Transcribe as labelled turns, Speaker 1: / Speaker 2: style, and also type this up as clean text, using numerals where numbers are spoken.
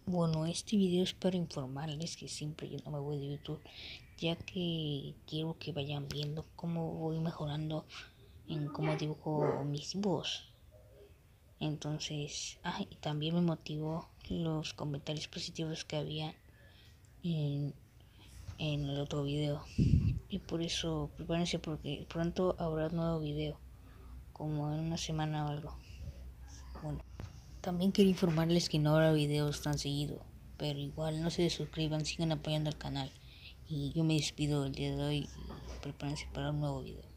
Speaker 1: Bueno, este video es para informarles que siempre yo no me voy de YouTube, ya que quiero que vayan viendo cómo voy mejorando en cómo dibujo mis dibujos. Entonces, y también me motivó los comentarios positivos que había en, en el otro video. Y por eso prepárense porque pronto habrá un nuevo video, como en una semana o algo. Bueno, también quería informarles que no habrá videos tan seguido, pero igual no se suscriban, sigan apoyando al canal. Y yo me despido el día de hoy y prepárense para un nuevo video.